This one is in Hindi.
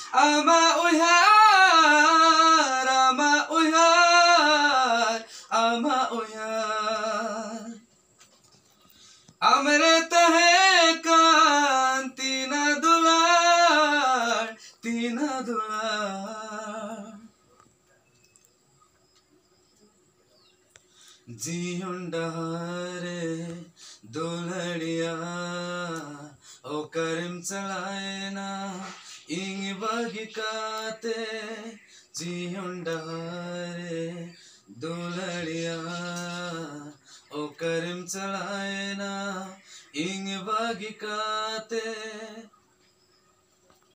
ama uyar amre tahe kan tina dular जियुंडहारे दुलड़िया ओ करम चलाएना इंग बगिकाते जियुंडहारे दुलड़िया ओ करम चलाएना इंग बगिकाते